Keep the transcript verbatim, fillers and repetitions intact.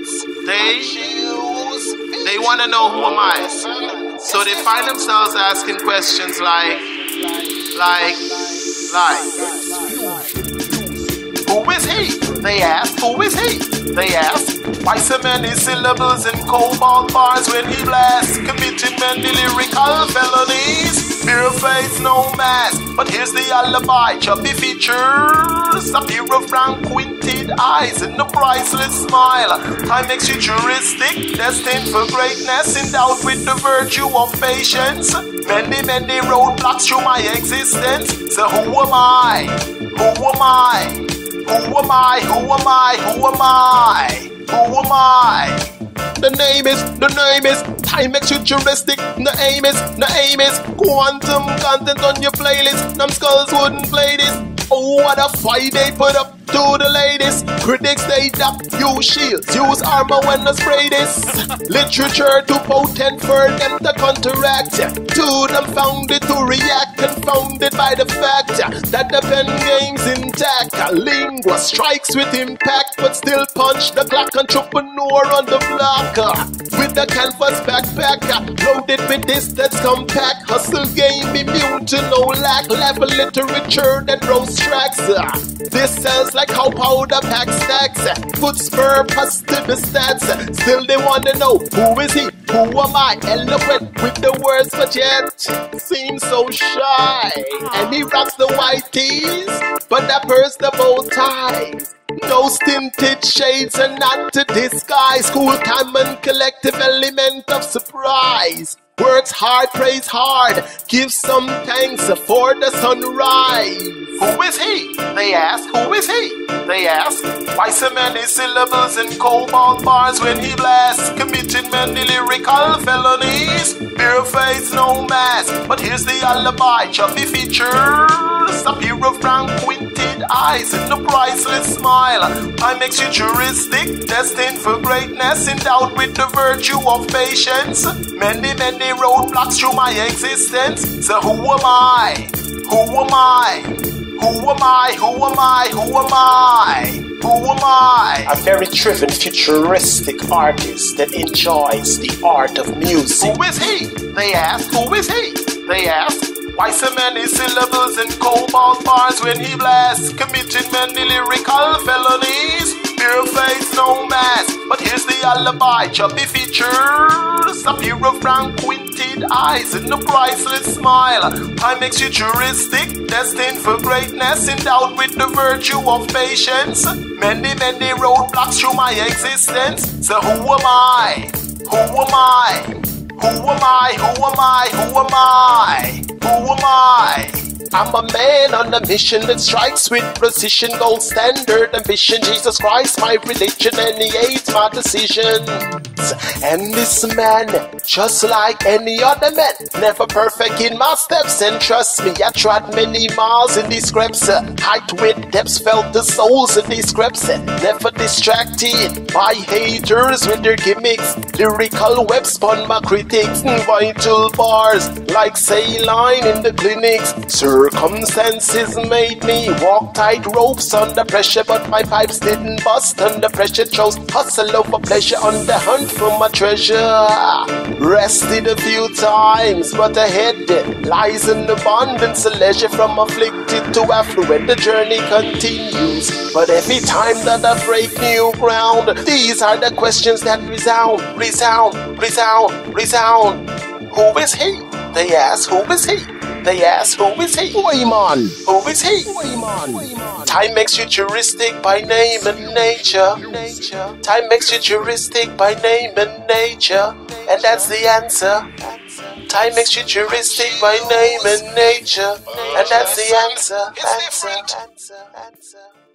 is they they want to know who am I. So they find themselves asking questions like like like who is he? They ask, who is he? They ask, why so many syllables in cobalt bars when he blasts, committing many lyrical felonies? Bare face, no mask, but here's the alibi. Chubby features, a pair of frank-quinted eyes, and a priceless smile. Time makes you juristic, destined for greatness, endowed with the virtue of patience. Many, many roadblocks through my existence. So who am I? Who am I? Who am I? Who am I? Who am I? Who am I? The name is, the name is time makes you juristic. The aim is, the aim is quantum content on your playlist. Them skulls wouldn't play this. Oh, what a fight they put up to the ladies. Critics they duck, use shields, use armor when I spray this. Literature too potent for them to counteract. Too dumbfounded to react, confounded by the fact that the pen game's intact. Lingua strikes with impact, but still punch the clock. Entrepreneur on the block with the canvas backpack, loaded with distance compact. Hustle game immune to no lack. Level literature that roast tracks. This sounds like how powder pack stacks. Puts purpose to the stats. Still they wanna know who is he? Who am I? Eloquent with the words, but yet seems so shy. And he rocks the white tees, but that purse the bow tie. Those tinted shades are not to disguise. Cool, common, collective element of surprise. Works hard, praise hard, give some thanks for the sunrise. Who is he? They ask, who is he? They ask, why so many syllables in cobalt bars when he blasts, committing many lyrical felonies? Bare face, no mask, but here's the alibi. Chubby features, a pair of frank-quinted eyes, and a priceless smile. Time makes you juristic, destined for greatness, endowed with the virtue of patience. Many, many roadblocks through my existence. So who am I? Who am I? Who am I? Who am I? Who am I? Who am I? A very driven, futuristic artist that enjoys the art of music. Who is he? They ask. Who is he? They ask. Why so many syllables in cobalt bars when he blasts, committing many lyrical felonies? Bare face, no mask, but here's the alibi. Chubby features, a pair of frank-quinted eyes, and a priceless smile. Time makes you juristic, destined for greatness, endowed with the virtue of patience. Many, many roadblocks through my existence. So who am I? Who am I? Who am I? Who am I? Who am I? Who am I? I'm a man on a mission that strikes with precision, gold standard ambition. Jesus Christ, my religion, and he aids my decisions. And this man, just like any other man, never perfect in my steps. And trust me, I trod many miles in these scraps. Height with depths, felt the souls in these scraps. Never distracted by haters with their gimmicks. Lyrical web spun my critics. Vital bars like saline in the clinics. Circumstances made me walk tight ropes under pressure, but my pipes didn't bust under pressure. Chose hustle over pleasure on the hunt for my treasure. Rested a few times, but ahead lies an abundance of leisure. From afflicted to affluent, the journey continues. But every time that I break new ground, these are the questions that resound, resound, resound, resound. Who is he? They ask, who is he? They ask, who is he? Wayman. Who is he? Wayman. Time makes you juristic by name and nature. nature. Time makes you juristic by name and nature. And that's the answer. Time makes you juristic by name and nature. And that's the answer. Answer. Answer. Answer.